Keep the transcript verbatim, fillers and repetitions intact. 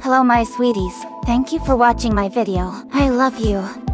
Hello my sweeties, thank you for watching my video. I love you.